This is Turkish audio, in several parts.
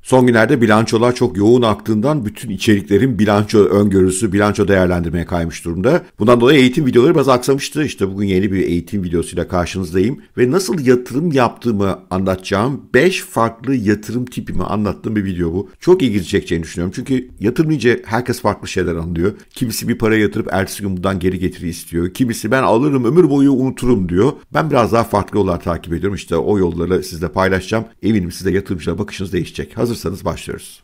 Son günlerde bilançolar çok yoğun aktığından bütün içeriklerin bilanço öngörüsü, bilanço değerlendirmeye kaymış durumda. Bundan dolayı eğitim videoları biraz aksamıştı. İşte bugün yeni bir eğitim videosuyla karşınızdayım. Ve nasıl yatırım yaptığımı anlatacağım 5 farklı yatırım tipimi anlattığım bir video bu. Çok ilginç çekeceğini düşünüyorum. Çünkü yatırım deyince herkes farklı şeyler anlıyor. Kimisi bir para yatırıp ertesi gün bundan geri getiri istiyor. Kimisi ben alırım ömür boyu unuturum diyor. Ben biraz daha farklı yollar takip ediyorum. İşte o yolları sizle paylaşacağım. Eminim siz de yatırımcılara bakışınız değişecek. Hazırsanız başlıyoruz.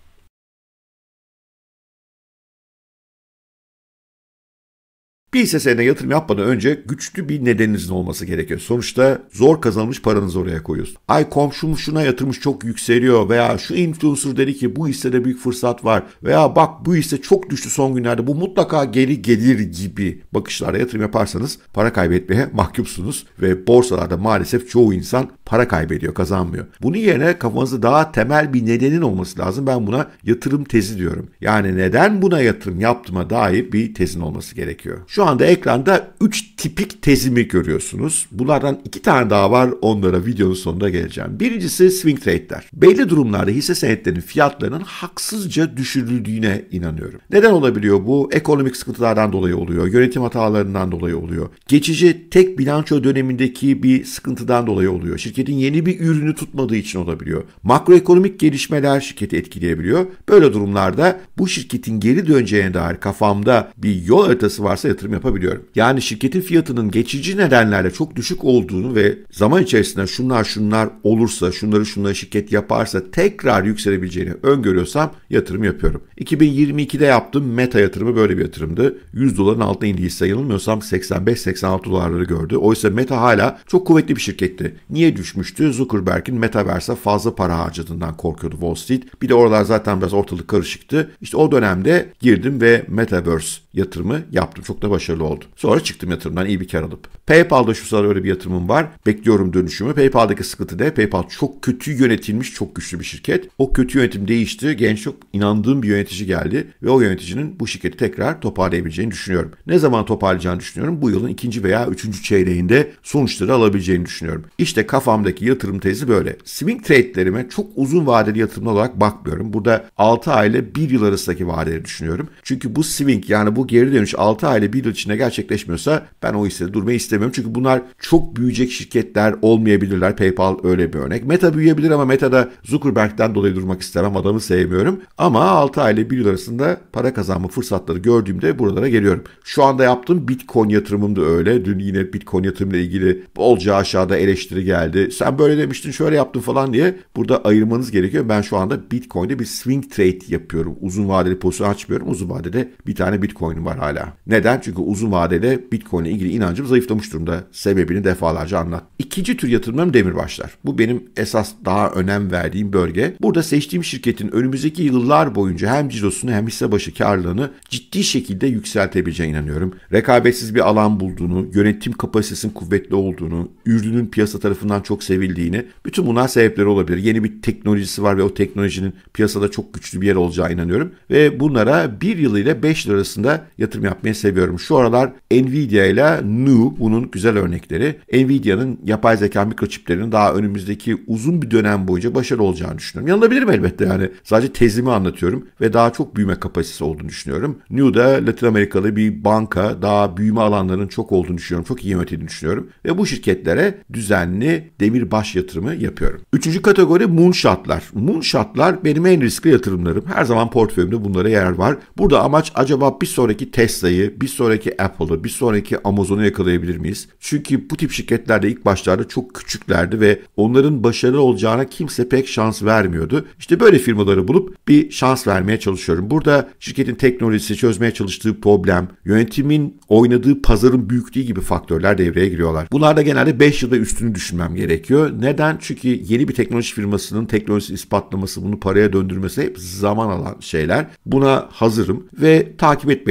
Bir hisse senedine yatırım yapmadan önce güçlü bir nedeninizin olması gerekiyor. Sonuçta zor kazanılmış paranızı oraya koyuyorsun. Ay komşum şuna yatırmış çok yükseliyor veya şu influencer dedi ki bu hissede büyük fırsat var veya bak bu hisse çok düştü son günlerde bu mutlaka geri gelir gibi bakışlarla yatırım yaparsanız para kaybetmeye mahkumsunuz ve borsalarda maalesef çoğu insan para kaybediyor, kazanmıyor. Bunun yerine kafanızda daha temel bir nedenin olması lazım. Ben buna yatırım tezi diyorum. Yani neden buna yatırım yaptığıma dair bir tezin olması gerekiyor. Şu anda ekranda 3 tipik tezimi görüyorsunuz. Bunlardan 2 tane daha var. Onlara videonun sonunda geleceğim. Birincisi swing trade'ler. Belli durumlarda hisse senetlerinin fiyatlarının haksızca düşürüldüğüne inanıyorum. Neden olabiliyor bu? Ekonomik sıkıntılardan dolayı oluyor. Yönetim hatalarından dolayı oluyor. Geçici tek bilanço dönemindeki bir sıkıntıdan dolayı oluyor. Şirketin yeni bir ürünü tutmadığı için olabiliyor. Makroekonomik gelişmeler şirketi etkileyebiliyor. Böyle durumlarda bu şirketin geri döneceğine dair kafamda bir yol haritası varsa yatırım yapabiliyorum. Yani şirketin fiyatının geçici nedenlerle çok düşük olduğunu ve zaman içerisinde şunlar olursa, şunları şirket yaparsa tekrar yükselebileceğini öngörüyorsam yatırım yapıyorum. 2022'de yaptığım Meta yatırımı böyle bir yatırımdı. 100 doların altına indiği hisse yanılmıyorsam 85-86 dolarları gördü. Oysa Meta hala çok kuvvetli bir şirketti. Niye düşmüştü? Zuckerberg'in Metaverse'e fazla para harcadığından korkuyordu Wall Street. Bir de oralar zaten biraz ortalık karışıktı. İşte o dönemde girdim ve Metaverse yatırımı yaptım. Çok da başarılı oldu. Sonra çıktım yatırımdan iyi bir kar alıp. PayPal'da şu sıralar öyle bir yatırımım var. Bekliyorum dönüşümü. PayPal'daki sıkıntı ne? PayPal çok kötü yönetilmiş, çok güçlü bir şirket. O kötü yönetim değişti. Genç çok inandığım bir yönetici geldi ve o yöneticinin bu şirketi tekrar toparlayabileceğini düşünüyorum. Ne zaman toparlayacağını düşünüyorum? Bu yılın 2. veya 3. çeyreğinde sonuçları alabileceğini düşünüyorum. İşte kafamdaki yatırım tezi böyle. Swing trade'lerime çok uzun vadeli yatırımlar olarak bakmıyorum. Burada 6 ay ile 1 yıl arasındaki vadeleri düşünüyorum. Çünkü bu swing yani bu geri dönüş 6 ay ile 1 yıl içinde gerçekleşmiyorsa ben o hissede durmayı istemiyorum. Çünkü bunlar çok büyüyecek şirketler olmayabilirler. PayPal öyle bir örnek. Meta büyüyebilir ama Meta'da Zuckerberg'den dolayı durmak istemem. Adamı sevmiyorum. Ama 6 ay ile 1 yıl arasında para kazanma fırsatları gördüğümde buralara geliyorum. Şu anda yaptığım Bitcoin yatırımım da öyle. Dün yine Bitcoin yatırımla ilgili bolca aşağıda eleştiri geldi. Sen böyle demiştin, şöyle yaptın falan diye burada ayırmanız gerekiyor. Ben şu anda Bitcoin'de bir swing trade yapıyorum. Uzun vadeli pozisyon açmıyorum. Uzun vadede bir tane Bitcoin'im var hala. Neden? Çünkü uzun vadede Bitcoin'le ilgili inancım zayıflamış durumda. Sebebini defalarca anlat. İkinci tür yatırımlarım demirbaşlar. Bu benim esas daha önem verdiğim bölge. Burada seçtiğim şirketin önümüzdeki yıllar boyunca hem cirosunu hem hisse başı karlılığını ciddi şekilde yükseltebileceğine inanıyorum. Rekabetsiz bir alan bulduğunu, yönetim kapasitesinin kuvvetli olduğunu, ürünün piyasa tarafından çok sevildiğini, bütün bunlar sebepleri olabilir. Yeni bir teknolojisi var ve o teknolojinin piyasada çok güçlü bir yer olacağına inanıyorum. Ve bunlara 1 yıl ile 5 yıl arasında yatırım yapmayı seviyorum. Şu aralar Nvidia ile NU bunun güzel örnekleri. Nvidia'nın yapay zeka mikroçiplerinin daha önümüzdeki uzun bir dönem boyunca başarılı olacağını düşünüyorum. Yanılabilirim elbette yani. Sadece tezimi anlatıyorum ve daha çok büyüme kapasitesi olduğunu düşünüyorum. NU da Latin Amerikalı bir banka, daha büyüme alanlarının çok olduğunu düşünüyorum. Çok iyi yönetildiğini düşünüyorum. Ve bu şirketlere düzenli demirbaş yatırımı yapıyorum. Üçüncü kategori moonshotlar. Moonshotlar benim en riskli yatırımlarım. Her zaman portföyümde bunlara yer var. Burada amaç acaba bir sonraki Tesla'yı, bir sonraki Apple'ı, bir sonraki Amazon'u yakalayabilir miyiz? Çünkü bu tip şirketlerde ilk başlarda çok küçüklerdi ve onların başarılı olacağına kimse pek şans vermiyordu. İşte böyle firmaları bulup bir şans vermeye çalışıyorum. Burada şirketin teknolojisi, çözmeye çalıştığı problem, yönetimin oynadığı pazarın büyüklüğü gibi faktörler devreye giriyorlar. Bunlarda genelde 5 yılda üstünü düşünmem gerekiyor. Neden? Çünkü yeni bir teknoloji firmasının teknolojisi ispatlaması, bunu paraya döndürmesi hep zaman alan şeyler. Buna hazırım ve takip etmeye de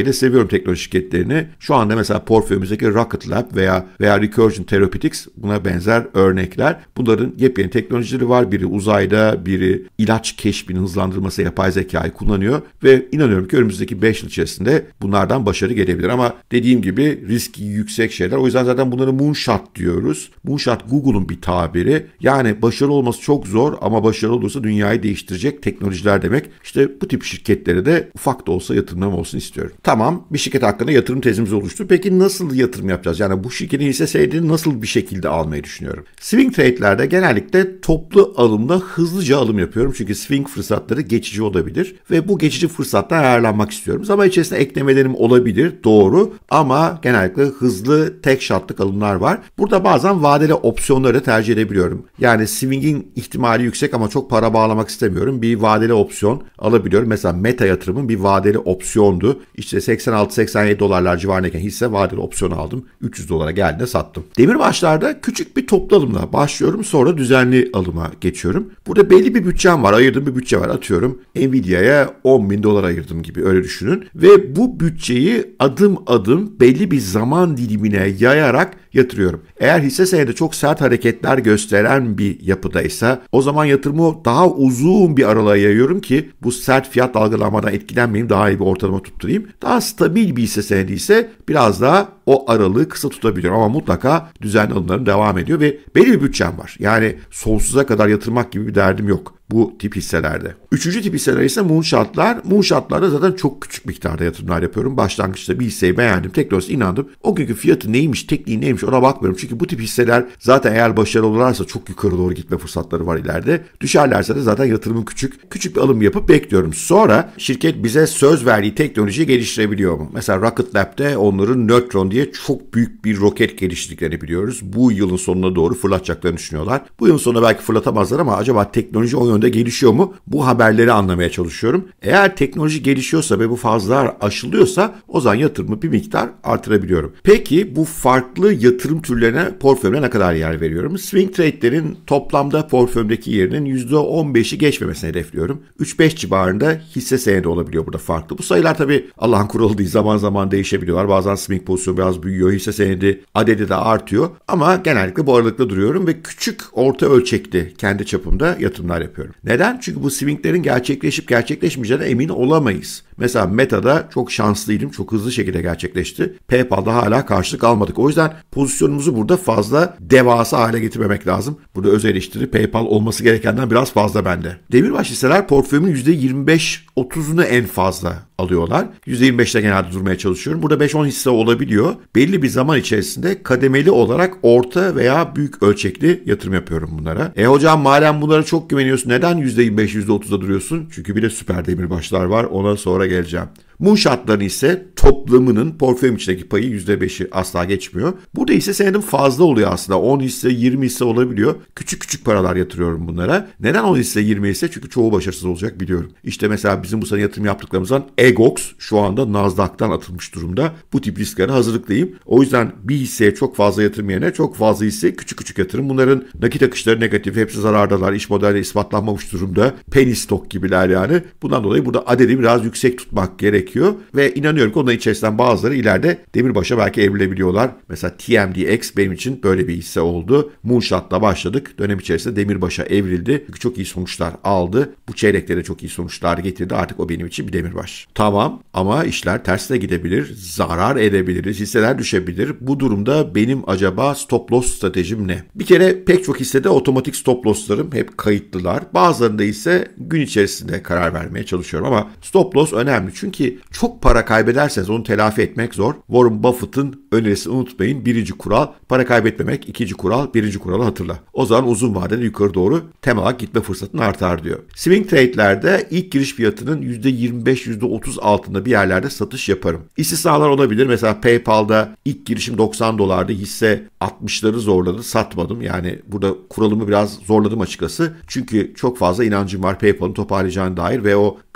de seviyorum teknoloji şirketlerini. Şu anda mesela portföyümüzdeki Rocket Lab veya Recursion Therapeutics buna benzer örnekler. Bunların yepyeni teknolojileri var. Biri uzayda, biri ilaç keşfini hızlandırması, yapay zekayı kullanıyor ve inanıyorum ki önümüzdeki 5 yıl içerisinde bunlardan başarı gelebilir. Ama dediğim gibi riski yüksek şeyler. O yüzden zaten bunları moonshot diyoruz. Moonshot Google'un bir tabiri. Yani başarılı olması çok zor ama başarılı olursa dünyayı değiştirecek teknolojiler demek. İşte bu tip şirketlere de ufak da olsa yatırımlarım olsun istiyorum. Tamam, bir şirket hakkında yatırım tezimiz oluştu. Peki nasıl yatırım yapacağız? Yani bu şirketin hisse senedini nasıl bir şekilde almayı düşünüyorum? Swing trade'lerde genellikle toplu alımda hızlıca alım yapıyorum. Çünkü swing fırsatları geçici olabilir ve bu geçici fırsattan ayarlanmak istiyorum. Zaman içerisinde eklemelerim olabilir, doğru, ama genellikle hızlı tek shot'lık alımlar var. Burada bazen vadeli opsiyonları tercih edebiliyorum. Yani swing'in ihtimali yüksek ama çok para bağlamak istemiyorum. Bir vadeli opsiyon alabiliyorum. Mesela Meta yatırımın bir vadeli opsiyondu. İşte 86-87 dolarlar civarındayken hisse vadeli opsiyon aldım. 300 dolara geldiğinde sattım. Demirbaşlarda küçük bir toplu alımla başlıyorum. Sonra düzenli alıma geçiyorum. Burada belli bir bütçem var. Ayırdığım bir bütçe var. Atıyorum Nvidia'ya 10 bin dolar ayırdım gibi, öyle düşünün. Ve bu bütçeyi adım adım belli bir zaman dilimine yayarak yatırıyorum. Eğer hisse senedi çok sert hareketler gösteren bir yapıdaysa o zaman yatırımı daha uzun bir aralığa yayıyorum ki bu sert fiyat dalgalanmadan etkilenmeyeyim, daha iyi bir ortalama tutturayım. Daha stabil bir hisse senedi ise biraz daha o aralığı kısa tutabiliyorum ama mutlaka düzenli alımlarım devam ediyor ve belli bir bütçem var. Yani sonsuza kadar yatırmak gibi bir derdim yok bu tip hisselerde. Üçüncü tip hisseler ise moonshotlar. Moonshotlarda zaten çok küçük miktarda yatırımlar yapıyorum. Başlangıçta bir hisseyi beğendim, teknolojisine inandım. O günkü fiyatı neymiş, tekniği neymiş ona bakmıyorum. Çünkü bu tip hisseler zaten eğer başarılı olurlarsa çok yukarı doğru gitme fırsatları var ileride. Düşerlerse de zaten yatırımım küçük. Küçük bir alım yapıp bekliyorum. Sonra şirket bize söz verdiği teknolojiyi geliştirebiliyor mu? Mesela Rocket Lab'de onların Neutron diye çok büyük bir roket geliştirdiklerini biliyoruz. Bu yılın sonuna doğru fırlatacaklarını düşünüyorlar. Bu yılın sonuna belki fırlatamazlar ama acaba teknoloji o yönde gelişiyor mu? Bu haberleri anlamaya çalışıyorum. Eğer teknoloji gelişiyorsa ve bu fazlalar aşılıyorsa o zaman yatırımı bir miktar artırabiliyorum. Peki bu farklı yatırım türlerine portföyüme ne kadar yer veriyorum? Swing trade'lerin toplamda portföyümdeki yerinin %15'i geçmemesini hedefliyorum. 3-5 civarında hisse senedi olabiliyor burada farklı. Bu sayılar tabii Allah'ın kuralı değil. Zaman zaman değişebiliyorlar. Bazen swing pozisyonu biraz büyüyor. Hisse senedi adedi de artıyor. Ama genellikle bu aralıkta duruyorum ve küçük orta ölçekli kendi çapımda yatırımlar yapıyorum. Neden? Çünkü bu swinglerin gerçekleşip gerçekleşmeyeceğine emin olamayız. Mesela Meta'da çok şanslıydım. Çok hızlı şekilde gerçekleşti. PayPal'da hala karşılık almadık. O yüzden pozisyonumuzu burada fazla devasa hale getirmemek lazım. Burada öz eleştiri PayPal olması gerekenden biraz fazla bende. Demirbaş hisseler portföyümün %25-30'unu en fazla alıyorlar. %25'te genelde durmaya çalışıyorum. Burada 5-10 hisse olabiliyor. Belli bir zaman içerisinde kademeli olarak orta veya büyük ölçekli yatırım yapıyorum bunlara. Hocam madem bunlara çok güveniyorsun neden %25-%30'da duruyorsun? Çünkü bir de süper demirbaşlar var. Ona sonra geleceğim. Moonshot'ların ise toplamının portföyüm içindeki payı %5'i asla geçmiyor. Burada hisse senedim fazla oluyor aslında. 10 hisse, 20 hisse olabiliyor. Küçük küçük paralar yatırıyorum bunlara. Neden 10 hisse, 20 hisse? Çünkü çoğu başarısız olacak biliyorum. İşte mesela bizim bu sene yatırım yaptıklarımızdan Egox şu anda Nasdaq'tan atılmış durumda. Bu tip risklere hazırlıklıyım. O yüzden bir hisseye çok fazla yatırım yerine çok fazla hisse küçük küçük yatırım. Bunların nakit akışları negatif, hepsi zarardalar. İş modeli ispatlanmamış durumda. Penny stock gibiler yani. Bundan dolayı burada adedi biraz yüksek tutmak gerekiyor. Ve inanıyorum ki onların içerisinden bazıları ileride demirbaşa belki evrilebiliyorlar. Mesela TMDX benim için böyle bir hisse oldu. Moonshot'la başladık. Dönem içerisinde demirbaşa evrildi. Çünkü çok iyi sonuçlar aldı. Bu çeyrekte de çok iyi sonuçlar getirdi. Artık o benim için bir demirbaş. Tamam ama işler tersine gidebilir. Zarar edebiliriz. Hisseler düşebilir. Bu durumda benim acaba stop loss stratejim ne? Bir kere pek çok hissede otomatik stop losslarım hep kayıtlılar. Bazılarında ise gün içerisinde karar vermeye çalışıyorum ama stop loss önemli. Çünkü çok para kaybederseniz onu telafi etmek zor. Warren Buffett'ın önerisini unutmayın. Birinci kural para kaybetmemek. İkinci kural birinci kuralı hatırla. O zaman uzun vadede yukarı doğru temel olarak gitme fırsatın artar diyor. Swing trade'lerde ilk giriş fiyatının %25-%30 altında bir yerlerde satış yaparım. İstisnalar olabilir. Mesela PayPal'da ilk girişim 90 dolardı. Hisse 60'ları zorladı. Satmadım. Yani burada kuralımı biraz zorladım açıkçası. Çünkü çok fazla inancım var PayPal'ın toparlayacağına dair ve o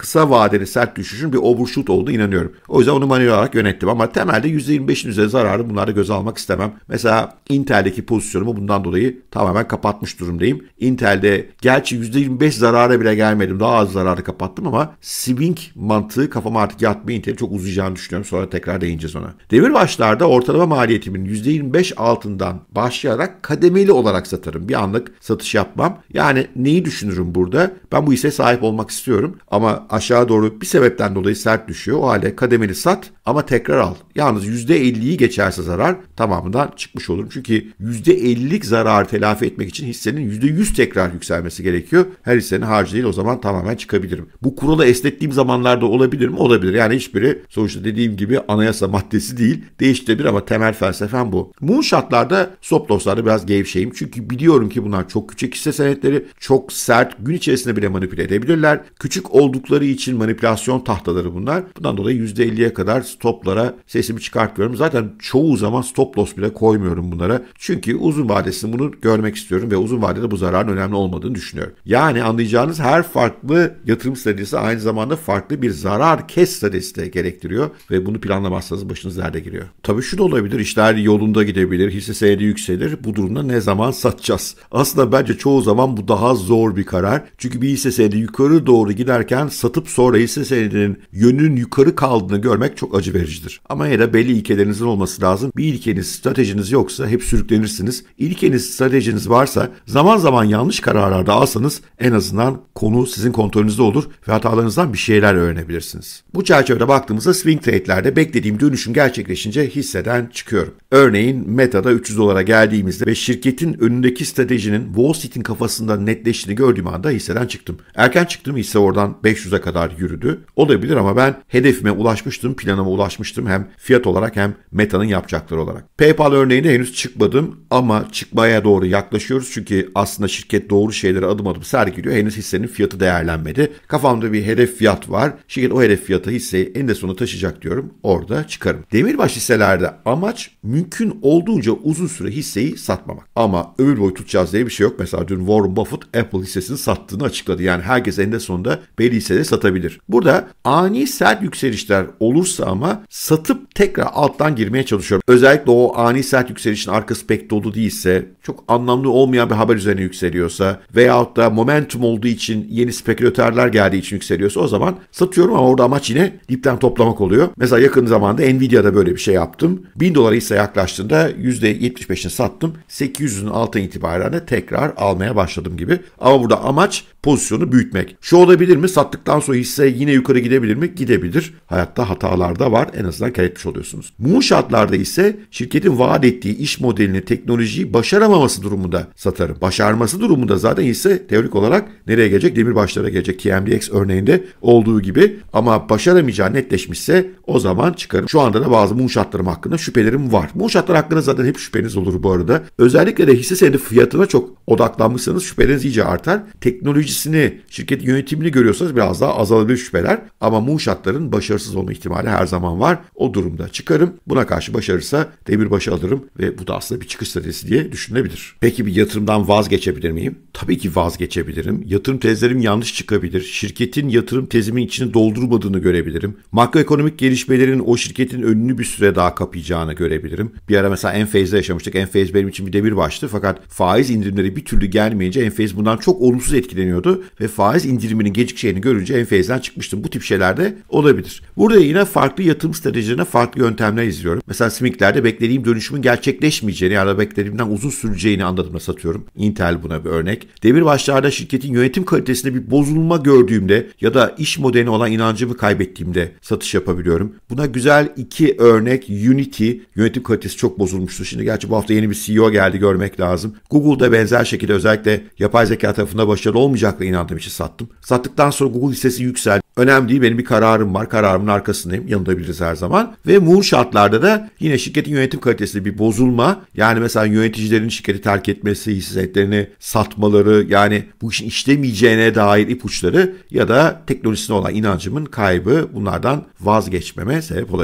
kısa vadeli sert düşüşün bir overshoot olduğu inanıyorum. O yüzden onu manuel olarak yönettim ama temelde %25'in üzeri zararı bunları göze almak istemem. Mesela Intel'deki pozisyonumu bundan dolayı tamamen kapatmış durumdayım. Intel'de gerçi %25 zarara bile gelmedim. Daha az zararı kapattım ama swing mantığı kafama artık yatmıyor. Intel'i çok uzayacağını düşünüyorum. Sonra tekrar değineceğiz ona. Demirbaşlarda ortalama maliyetimin %25 altından başlayarak kademeli olarak satarım. Bir anlık satış yapmam. Yani neyi düşünürüm burada? Ben bu hisseye sahip olmak istiyorum ama aşağı doğru bir sebepten dolayı sert düşüyor. O halde kademeli sat ama tekrar al. Yalnız %50'yi geçerse zarar tamamından çıkmış olurum. Çünkü %50'lik zararı telafi etmek için hissenin %100 tekrar yükselmesi gerekiyor. Her hissenin harcı değil, o zaman tamamen çıkabilirim. Bu kuralı esnettiğim zamanlarda olabilir mi? Olabilir. Yani hiçbiri sonuçta dediğim gibi anayasa maddesi değil. Değiştirebilir ama temel felsefem bu. Moonshot'larda, stop loss'larda biraz gevşeyim. Çünkü biliyorum ki bunlar çok küçük hisse senetleri, çok sert, gün içerisinde bile manipüle edebilirler. Küçük oldukları için manipülasyon tahtaları bunlar. Bundan dolayı %50'ye kadar stoplara sesimi çıkartmıyorum. Zaten çoğu zaman stop loss bile koymuyorum bunlara. Çünkü uzun vadesinde bunu görmek istiyorum ve uzun vadede bu zararın önemli olmadığını düşünüyorum. Yani anlayacağınız her farklı yatırım stratejisi aynı zamanda farklı bir zarar kes stratejisi de gerektiriyor ve bunu planlamazsanız başınız derde giriyor. Tabii şu da olabilir, işler yolunda gidebilir, hisse senedi yükselir. Bu durumda ne zaman satacağız? Aslında bence çoğu zaman bu daha zor bir karar. Çünkü bir hisse senedi yukarı doğru giderken satıp sonra hisse senedinin yönünün yukarı kaldığını görmek çok acı vericidir. Ama ya da belli ilkelerinizin olması lazım. Bir ilkeniz, stratejiniz yoksa hep sürüklenirsiniz. İlkeniz, stratejiniz varsa zaman zaman yanlış kararlarda alsanız en azından konu sizin kontrolünüzde olur ve hatalarınızdan bir şeyler öğrenebilirsiniz. Bu çerçevede baktığımızda swing trade'lerde beklediğim dönüşüm gerçekleşince hisseden çıkıyorum. Örneğin Meta'da 300 dolara geldiğimizde ve şirketin önündeki stratejinin Wall Street'in kafasında netleştiğini gördüğüm anda hisseden çıktım. Erken çıktığım hisse oradan 500'e kadar yürüdü. Olabilir ama ben hedefime ulaşmıştım, planıma ulaşmıştım hem fiyat olarak hem Meta'nın yapacakları olarak. PayPal örneğinde henüz çıkmadım ama çıkmaya doğru yaklaşıyoruz çünkü aslında şirket doğru şeylere adım adım sergiliyor. Henüz hissenin fiyatı değerlenmedi. Kafamda bir hedef fiyat var. Şirket o hedef fiyatı hisseyi en sonunda taşıyacak diyorum. Orada çıkarım. Demirbaş hisselerde amaç mümkün olduğunca uzun süre hisseyi satmamak. Ama ömür boyu tutacağız diye bir şey yok. Mesela dün Warren Buffett Apple hissesini sattığını açıkladı. Yani herkes eninde sonunda belli hisseleri satabilir. Burada ani sert yükselişler olursa ama satıp tekrar alttan girmeye çalışıyorum. Özellikle o ani sert yükselişin arkası pek dolu değilse, çok anlamlı olmayan bir haber üzerine yükseliyorsa veyahut da momentum olduğu için yeni spekülatörler geldiği için yükseliyorsa o zaman satıyorum ama orada amaç yine dipten toplamak oluyor. Mesela yakın zamanda Nvidia'da böyle bir şey yaptım. $1000 hisse yaklaştığında %75'ini sattım. 800'ün altına itibaren de tekrar almaya başladım gibi. Ama burada amaç pozisyonu büyütmek. Şu olabilir mi? Sattıktan sonra hisse yine yukarı gidebilir mi? Gidebilir. Hayatta hatalar da var. En azından kar etmiş oluyorsunuz. Moonshot'larda ise şirketin vaat ettiği iş modelini, teknolojiyi başaramaması durumunda satarım. Başarması durumunda zaten hisse teorik olarak nereye gelecek? Demirbaşlara gelecek. TMDX örneğinde olduğu gibi. Ama başaramayacağı netleşmişse o zaman çıkarım. Şu anda da bazı moonshot'larım hakkında şüphelerim var. Moonshot'lar hakkında zaten hep şüpheniz olur bu arada. Özellikle de hisse senedi fiyatına çok odaklanmışsanız şüpheniz iyice artar. Teknolojisini, şirketin yönetimini görüyorsanız biraz daha azalabilir şüpheler. Ama moonshot'ların başarısız olma ihtimali her zaman var. O durumda çıkarım. Buna karşı başarırsa demirbaşı alırım ve bu da aslında bir çıkış stratejisi diye düşünülebilir. Peki bir yatırımdan vazgeçebilir miyim? Tabii ki vazgeçebilirim. Yatırım tezlerim yanlış çıkabilir. Şirketin yatırım tezimin içini doldurmadığını görebilirim. Makroekonomik gelişmelerin o şirketin önünü bir süre daha kapayacağını görebilirim. Bir ara mesela Enphase'de yaşamıştık. Enphase benim için bir demirbaştı fakat faiz indirimleri bir türlü gelmeyince Enphase bundan çok olumsuz etkileniyordu ve faiz indiriminin gecikeceğini görünce Enphase'den çıkmıştım. Bu tip şeyler de olabilir. Burada yine farklı yatırım stratejilerine farklı yöntemler izliyorum. Mesela SMIC'lerde beklediğim dönüşümün gerçekleşmeyeceğini ya da beklediğimden uzun süreceğini anladığımda satıyorum. Intel buna bir örnek. Demirbaşlarda şirketin yönetim kalitesinde bir bozulma gördüğümde ya da iş modeline olan inancımı kaybettiğimde satış yapabiliyorum. Buna güzel iki örnek. Unity yönetim kalitesi çok bozulmuştu. Şimdi gerçi bu hafta yeni bir CEO geldi, görmek lazım. Google'da benzer şekilde özellikle yapay zeka tarafında başarılı olmayacakla inandığım için sattım. Sattıktan sonra Google hissesi yükseldi. Önemli değil, benim bir kararım var. Kararımın arkasındayım. Yanında biliriz her zaman. Ve moonshot'larda da yine şirketin yönetim kalitesinde bir bozulma. Yani mesela yöneticilerin şirketi terk etmesi, hisse senetlerini satmaları, yani bu işin işlemeyeceğine dair ipuçları ya da teknolojisine olan inancımın kaybı, bunlardan vazgeçmeme sebep olabilir.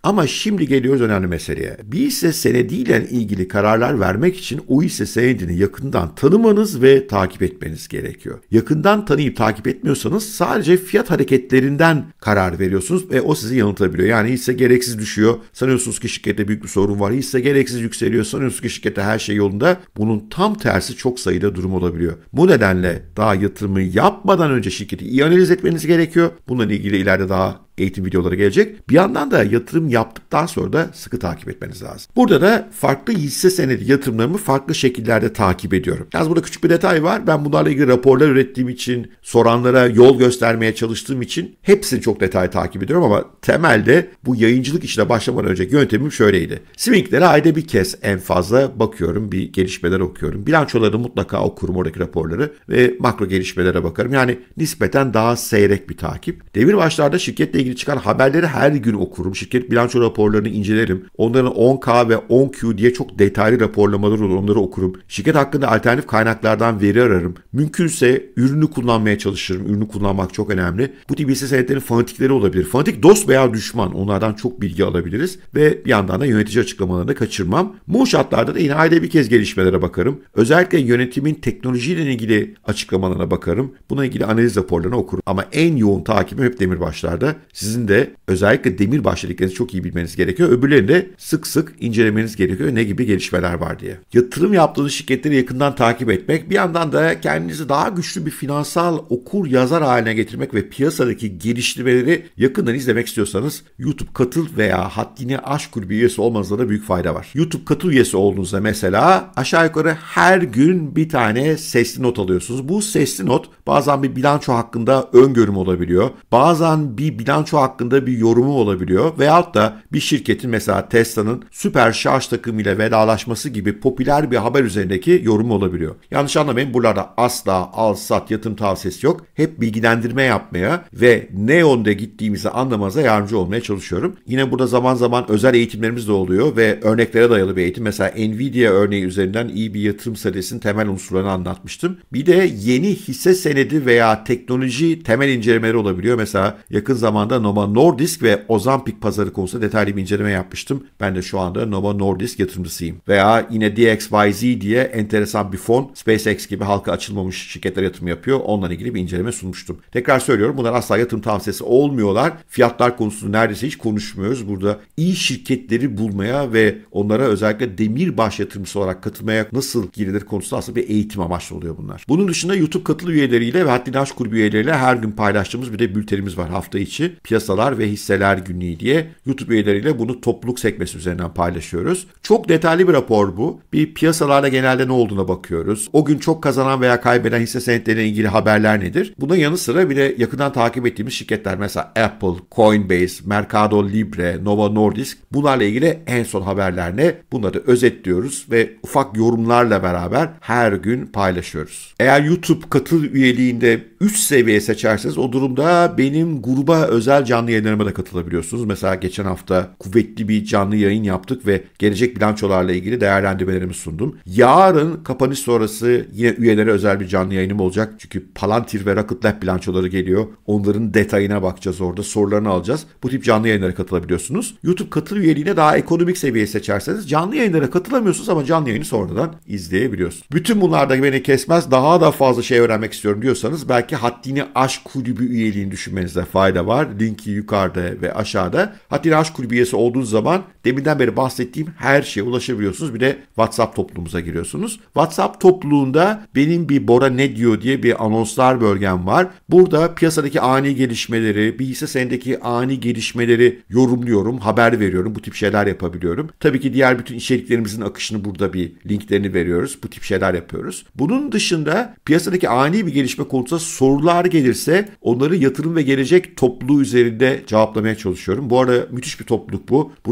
Ama şimdi geliyoruz önemli meseleye. Bir hisse senediyle ilgili kararlar vermek için o hisse senedini yakından tanımanız ve takip etmeniz gerekiyor. Yakından tanıyıp takip etmiyorsanız sadece fiyat hareketlerinden karar veriyorsunuz ve o sizi yanıltabiliyor. Yani hisse gereksiz düşüyor, sanıyorsunuz ki şirkette büyük bir sorun var. Hisse gereksiz yükseliyor, sanıyorsunuz ki şirkette her şey yolunda. Bunun tam tersi çok sayıda durum olabiliyor. Bu nedenle daha yatırımı yapmadan önce şirketi iyi analiz etmeniz gerekiyor. Bununla ilgili ileride daha eğitim videoları gelecek. Bir yandan da yatırım yaptıktan sonra da sıkı takip etmeniz lazım. Burada da farklı hisse senedi yatırımlarımı farklı şekillerde takip ediyorum. Yalnız burada küçük bir detay var. Ben bunlarla ilgili raporlar ürettiğim için, soranlara yol göstermeye çalıştığım için hepsini çok detaylı takip ediyorum ama temelde bu yayıncılık işine başlamadan önceki yöntemim şöyleydi. Swinglere ayda bir kez en fazla bakıyorum, bir gelişmeler okuyorum. Bilançoları mutlaka okurum, oradaki raporları ve makro gelişmelere bakarım. Yani nispeten daha seyrek bir takip. Demirbaşlarda şirketle ilgili çıkan haberleri her gün okurum. Şirket bilanço raporlarını incelerim. Onların 10K ve 10Q diye çok detaylı raporlamaları olur. Onları okurum. Şirket hakkında alternatif kaynaklardan veri ararım. Mümkünse ürünü kullanmaya çalışırım. Ürünü kullanmak çok önemli. Bu tip hisse senetlerinin fanatikleri olabilir. Fanatik dost veya düşman. Onlardan çok bilgi alabiliriz. Ve bir yandan da yönetici açıklamalarını kaçırmam. Moonshot'larda da yine ayda bir kez gelişmelere bakarım. Özellikle yönetimin teknolojiyle ilgili açıklamalarına bakarım. Buna ilgili analiz raporlarını okurum. Ama en yoğun takibim hep demirbaşlarda. Sizin de özellikle demirbaş dediklerinizi çok iyi bilmeniz gerekiyor. Öbürlerini de sık sık incelemeniz gerekiyor. Ne gibi gelişmeler var diye. Yatırım yaptığınız şirketleri yakından takip etmek, bir yandan da kendinizi daha güçlü bir finansal okur yazar haline getirmek ve piyasadaki gelişmeleri yakından izlemek istiyorsanız YouTube Katıl veya Haddini Aşk Kulübü üyesi olmanızda da büyük fayda var. YouTube Katıl üyesi olduğunuzda mesela aşağı yukarı her gün bir tane sesli not alıyorsunuz. Bu sesli not bazen bir bilanço hakkında öngörüm olabiliyor. Bazen bir bilanço hakkında bir yorumu olabiliyor. Veyahut da bir şirketin mesela Tesla'nın süper şarj takımıyla vedalaşması gibi popüler bir haber üzerindeki yorumu olabiliyor. Yanlış anlamayın, buralarda asla al sat yatırım tavsiyesi yok. Hep bilgilendirme yapmaya ve ne yönde gittiğimizi anlamanıza yardımcı olmaya çalışıyorum. Yine burada zaman zaman özel eğitimlerimiz de oluyor ve örneklere dayalı bir eğitim. Mesela Nvidia örneği üzerinden iyi bir yatırım stratejisinin temel unsurlarını anlatmıştım. Bir de yeni hisse senedi veya teknoloji temel incelemeleri olabiliyor. Mesela yakın zamanda Novo Nordisk ve Ozempic pazarı konusunda detaylı bir inceleme yapmıştım. Ben de şu anda Novo Nordisk yatırımcısıyım. Veya yine DXYZ diye enteresan bir fon, SpaceX gibi halka açılmamış şirketler yatırım yapıyor. Onunla ilgili bir inceleme sunmuştum. Tekrar söylüyorum, bunlar asla yatırım tavsiyesi olmuyorlar. Fiyatlar konusunda neredeyse hiç konuşmuyoruz. Burada iyi şirketleri bulmaya ve onlara özellikle demirbaş yatırımcısı olarak katılmaya nasıl girilir konusunda aslında bir eğitim amaçlı oluyor bunlar. Bunun dışında YouTube Katıl üyeleriyle ve Haddini Aşk Kulübü üyeleriyle her gün paylaştığımız bir de bültenimiz var hafta içi. Piyasalar ve hisseler günlüğü diye YouTube üyeleriyle bunu topluluk sekmesi üzerinden paylaşıyoruz. Çok detaylı bir rapor bu. Bir piyasalarda genelde ne olduğuna bakıyoruz. O gün çok kazanan veya kaybeden hisse senetlerine ilgili haberler nedir? Buna yanı sıra bir de yakından takip ettiğimiz şirketler mesela Apple, Coinbase, Mercado Libre, Novo Nordisk, bunlarla ilgili en son haberler ne? Bunları özetliyoruz ve ufak yorumlarla beraber her gün paylaşıyoruz. Eğer YouTube Katıl üyeliğinde üst seviye seçerseniz o durumda benim gruba özel canlı yayınlarıma da katılabiliyorsunuz. Mesela geçen hafta kuvvetli bir canlı yayın yaptık ve gelecek bilançolarla ilgili değerlendirmelerimi sundum. Yarın kapanış sonrası yine üyelere özel bir canlı yayınım olacak. Çünkü Palantir ve Rocket Lab bilançoları geliyor. Onların detayına bakacağız orada. Sorularını alacağız. Bu tip canlı yayınlara katılabiliyorsunuz. YouTube Katıl üyeliğine daha ekonomik seviye seçerseniz canlı yayınlara katılamıyorsunuz ama canlı yayını sonradan izleyebiliyorsunuz. Bütün bunlar da beni kesmez. Daha da fazla şey öğrenmek istiyorum diyorsanız belki Haddini Aşk Kulübü üyeliğini düşünmenizde fayda var. Linki yukarıda ve aşağıda. Haddini Aşk Kulübü üyesi olduğunuz zaman deminden beri bahsettiğim her şeye ulaşabiliyorsunuz. Bir de WhatsApp topluluğumuza giriyorsunuz. WhatsApp topluluğunda benim bir Bora ne diyor diye bir anonslar bölgem var. Burada piyasadaki ani gelişmeleri, bir hisse senedindeki ani gelişmeleri yorumluyorum, haber veriyorum. Bu tip şeyler yapabiliyorum. Tabii ki diğer bütün içeriklerimizin akışını burada bir linklerini veriyoruz. Bu tip şeyler yapıyoruz. Bunun dışında piyasadaki ani bir gelişme konusunda sorular gelirse onları yatırım ve gelecek topluluğu üzerinde cevaplamaya çalışıyorum. Bu arada müthiş bir topluluk bu. Burada çok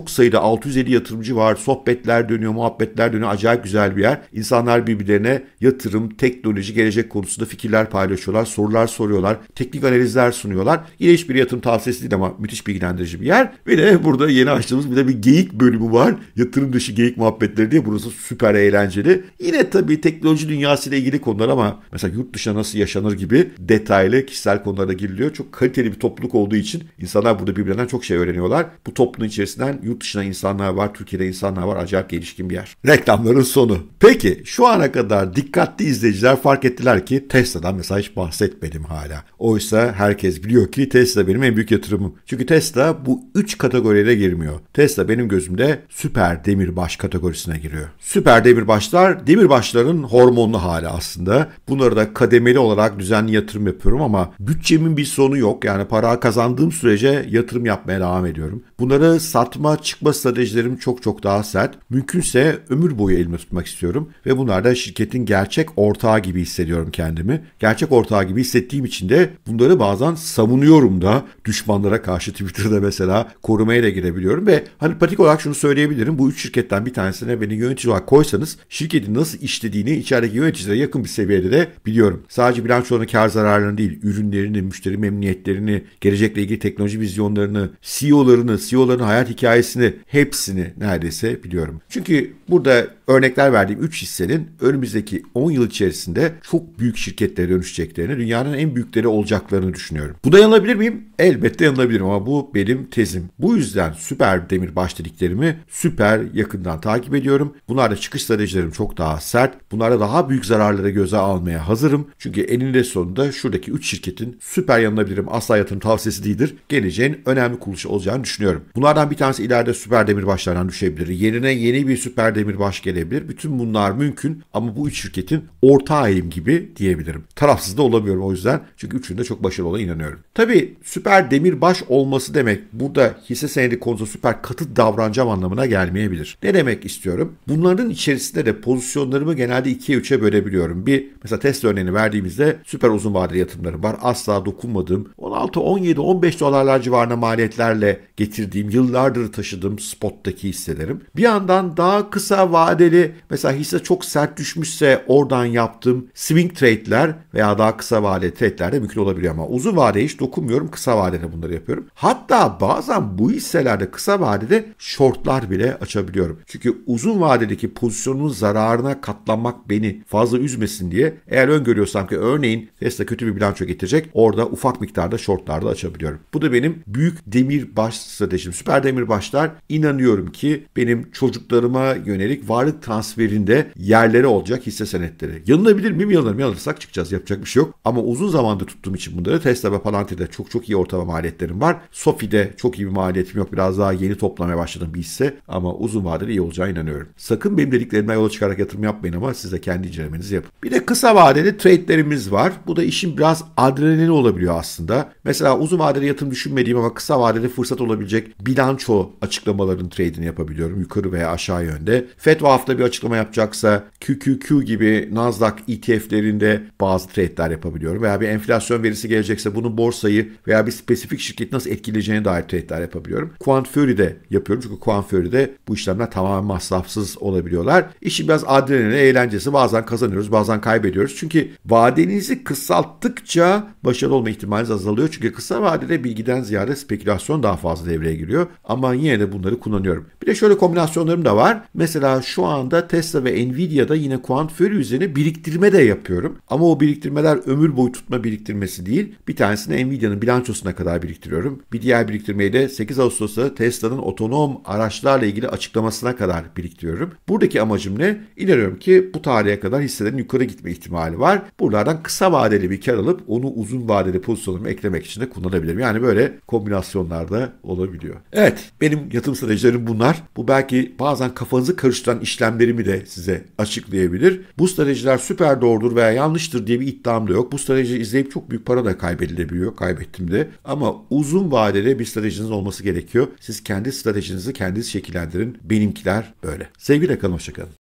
çok sayıda 650 yatırımcı var. Sohbetler dönüyor, muhabbetler dönüyor. Acayip güzel bir yer. İnsanlar birbirlerine yatırım, teknoloji, gelecek konusunda fikirler paylaşıyorlar. Sorular soruyorlar. Teknik analizler sunuyorlar. Yine hiçbir yatırım tavsiyesi değil ama müthiş bilgilendirici bir yer. Ve de burada yeni açtığımız bir de bir geyik bölümü var. Yatırım dışı geyik muhabbetleri diye. Burası süper eğlenceli. Yine tabii teknoloji dünyasıyla ilgili konular ama mesela yurt dışına nasıl yaşanır gibi detaylı kişisel konulara giriliyor. Çok kaliteli bir topluluk olduğu için insanlar burada birbirinden çok şey öğreniyorlar. Bu toplumun içerisinden yurt dışına insanlar var, Türkiye'de insanlar var. Acayip gelişkin bir yer. Reklamların sonu. Peki şu ana kadar dikkatli izleyiciler fark ettiler ki Tesla'dan mesela hiç bahsetmedim hala. Oysa herkes biliyor ki Tesla benim en büyük yatırımım. Çünkü Tesla bu 3 kategoriye girmiyor. Tesla benim gözümde süper demirbaş kategorisine giriyor. Süper demirbaşlar, demirbaşların hormonlu hali aslında. Bunları da kademeli olarak düzenli yatırım yapıyorum ama bütçemin bir sonu yok. Yani para kazandığım sürece yatırım yapmaya devam ediyorum. Bunları satma, çıkma stratejilerim çok daha sert. Mümkünse ömür boyu elimde tutmak istiyorum. Ve bunlarda şirketin gerçek ortağı gibi hissediyorum kendimi. Gerçek ortağı gibi hissettiğim için de bunları bazen savunuyorum da. Düşmanlara karşı Twitter'da mesela korumaya da girebiliyorum. Ve hani pratik olarak şunu söyleyebilirim. Bu 3 şirketten bir tanesine beni yönetici olarak koysanız şirketin nasıl işlediğini içerideki yöneticilere yakın bir seviyede de biliyorum. Sadece bilançolarını, kar zararlarını değil, ürünlerini, müşteri memnuniyetlerini, gelecekle ilgili teknoloji vizyonlarını, CEO'ların hayat hikayesini, hepsini neredeyse biliyorum. Çünkü burada örnekler verdiğim 3 hissenin önümüzdeki 10 yıl içerisinde çok büyük şirketlere dönüşeceklerini, dünyanın en büyükleri olacaklarını düşünüyorum. Buna yanılabilir miyim? Elbette yanılabilirim ama bu benim tezim. Bu yüzden süper demirbaş dediklerimi süper yakından takip ediyorum. Bunlarda çıkış stratejilerim çok daha sert. Bunlarda daha büyük zararları göze almaya hazırım. Çünkü eninde sonunda şuradaki 3 şirketin süper yanılabilirim. Asla yatırım tavsiyesi değildir. Geleceğin önemli kuruluşu olacağını düşünüyorum. Bunlardan bir tanesi ileride süper demirbaşlardan düşebilir. Yerine yeni bir süper demirbaş gelebilir. Bütün bunlar mümkün ama bu 3 şirketin ortağıyım gibi diyebilirim. Tarafsız da olamıyorum o yüzden. Çünkü üçünde çok başarılı olduğuna inanıyorum. Tabii süper demirbaş olması demek burada hisse senedi konusunda süper katı davranacağım anlamına gelmeyebilir. Ne demek istiyorum? Bunların içerisinde de pozisyonlarımı genelde 2'ye 3'e bölebiliyorum. Bir mesela Tesla örneğini verdiğimizde süper uzun vadeli yatırımlarım var. Asla dokunmadığım 16, 17, 15 dolarlar civarında maliyetlerle getirdiğim, yıllardır taşıdığım spottaki hisselerim. Bir yandan daha kısa vadeli mesela hisse çok sert düşmüşse oradan yaptığım swing trade'ler veya daha kısa vadeli trade'ler de mümkün olabiliyor ama uzun vadeye hiç dokunmuyorum. Kısa vadede bunları yapıyorum. Hatta bazen bu hisselerde kısa vadede shortlar bile açabiliyorum. Çünkü uzun vadedeki pozisyonumun zararına katlanmak beni fazla üzmesin diye eğer öngörüyorsam ki örneğin Tesla kötü bir bilanço getirecek orada ufak miktarda shortlarda açabiliyorum. Bu da benim büyük demirbaş stratejim. Süper demirbaşlar inanıyorum ki benim çocuklarıma yönelik varlık transferinde yerleri olacak hisse senetleri. Yanılabilir miyim? Yanılırım. Yanılırsak çıkacağız. Yapacak bir şey yok. Ama uzun zamandır tuttuğum için bunları Tesla ve Palantir'de çok iyi ortalama maliyetlerim var. Sofi'de çok iyi bir maliyetim yok. Biraz daha yeni toplamaya başladım bir hisse ama uzun vadede iyi olacağına inanıyorum. Sakın benim dediklerimden yola çıkarak yatırım yapmayın ama siz de kendi incelemenizi yapın. Bir de kısa vadeli trade'lerimiz var. Bu da işin biraz adrenalini olabiliyor aslında. Mesela uzun vadeli yatırım düşünmediğim ama kısa vadeli fırsat olabilecek bilanço açıklamaların trade'ini yapabiliyorum. Yukarı veya aşağı yönde. FED bu hafta bir açıklama yapacaksa QQQ gibi Nasdaq ETF'lerinde bazı trade'ler yapabiliyorum. Veya bir enflasyon verisi gelecekse bunun borsayı veya bir spesifik şirketi nasıl etkileyeceğine dair trade'ler yapabiliyorum. Quant Fury'de yapıyorum çünkü Quant Fury'de bu işlemler tamamen masrafsız olabiliyorlar. İşin biraz adrenalini, eğlencesi bazen kazanıyoruz bazen kaybediyoruz. Çünkü vadenizi kısalttıkça başarılı olma ihtimaliniz azalıyor. Çünkü kısa vadede bilgiden ziyade spekülasyon daha fazla devreye giriyor. Ama yine de bunları kullanıyorum. Bir de şöyle kombinasyonlarım da var. Mesela şu anda Tesla ve Nvidia'da yine Quant Fury üzerine biriktirme de yapıyorum. Ama o biriktirmeler ömür boyu tutma biriktirmesi değil. Bir tanesini Nvidia'nın bilançosuna kadar biriktiriyorum. Bir diğer biriktirmeyi de 8 Ağustos'ta Tesla'nın otonom araçlarla ilgili açıklamasına kadar biriktiriyorum. Buradaki amacım ne? İnanıyorum ki bu tarihe kadar hisselerin yukarı gitme ihtimali var. Buralardan kısa vadeli bir kar alıp onu uzun vadeli pozisyonlarıma eklemek için de kullanabilirim. Yani böyle kombinasyonlar da olabiliyor. Evet, benim yatırım stratejilerim bunlar. Bu belki bazen kafanızı karıştıran işlemlerimi de size açıklayabilir. Bu stratejiler süper doğrudur veya yanlıştır diye bir iddiam da yok. Bu stratejiyi izleyip çok büyük para da kaybedilebiliyor. Kaybettim de. Ama uzun vadede bir stratejiniz olması gerekiyor. Siz kendi stratejinizi kendiniz şekillendirin. Benimkiler böyle. Sevgiyle kalın, hoşça kalın.